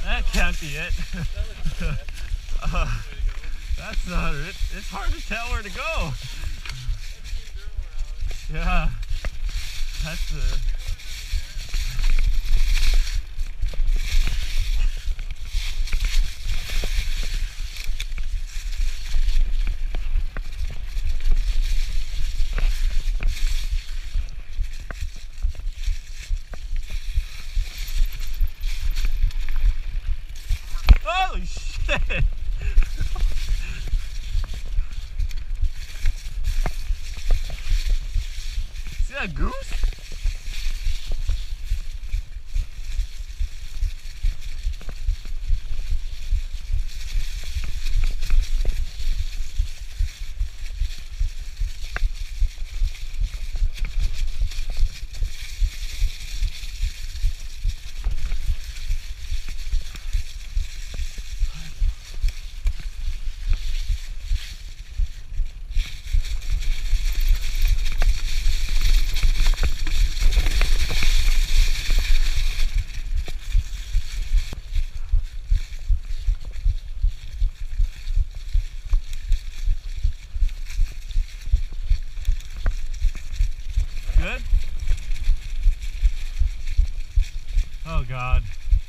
That can't be it. That's not it. It's hard to tell where to go. Yeah. That's the... Holy shit! See that goose? Good? Oh God.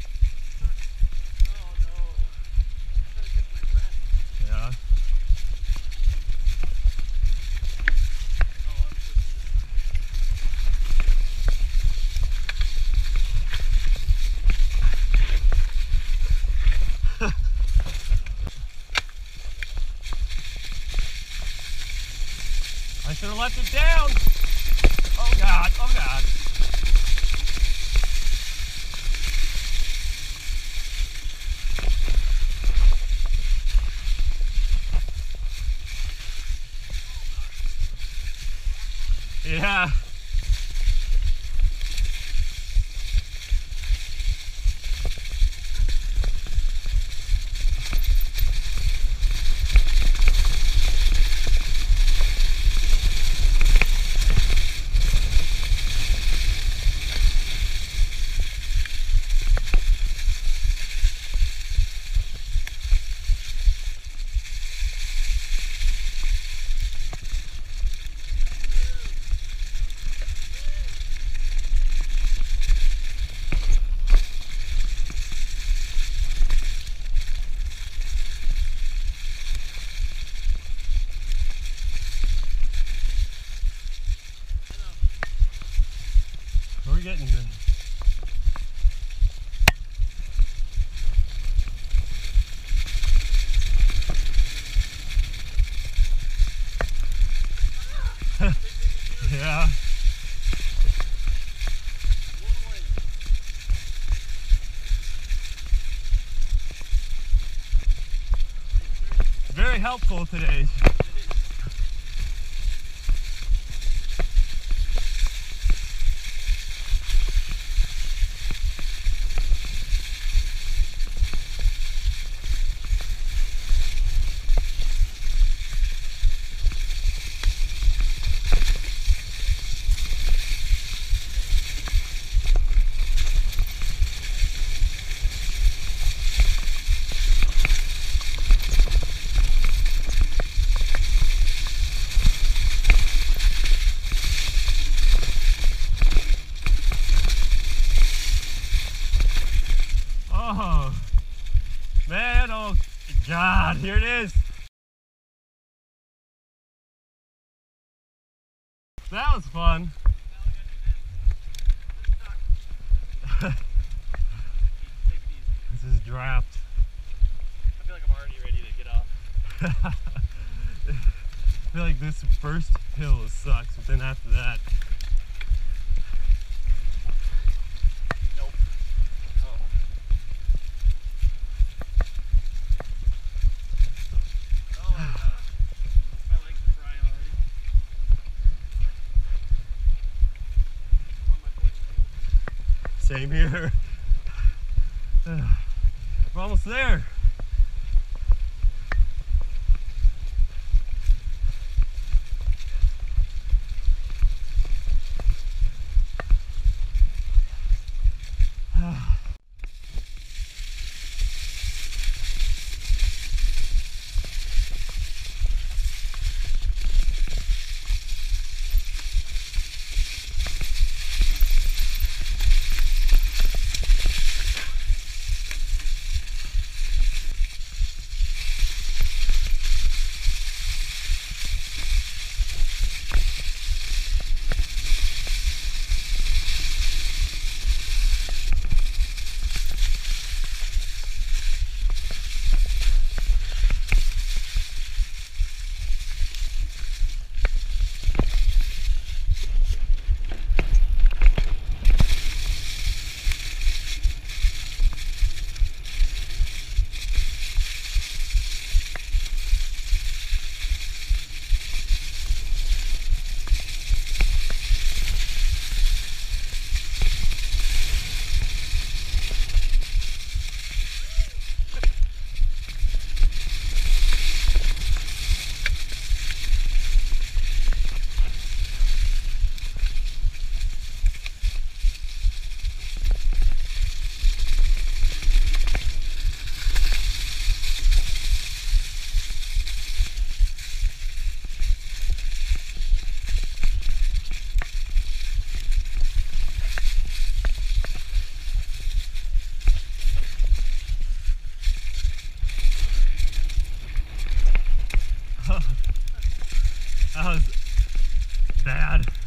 Oh no. I'm trying to catch my breath. Yeah. Oh, I'm I should have left it down. Oh God, oh God. Yeah. We're getting good. Yeah. Very helpful today. Oh, man, oh God, here it is. That was fun. This is draft. I feel like I'm already ready to get off. I feel like this first hill sucks, but then after that, Nope. Oh. Oh my God. My legs are frying already. I'm on my 14. same here. We're almost there. bad.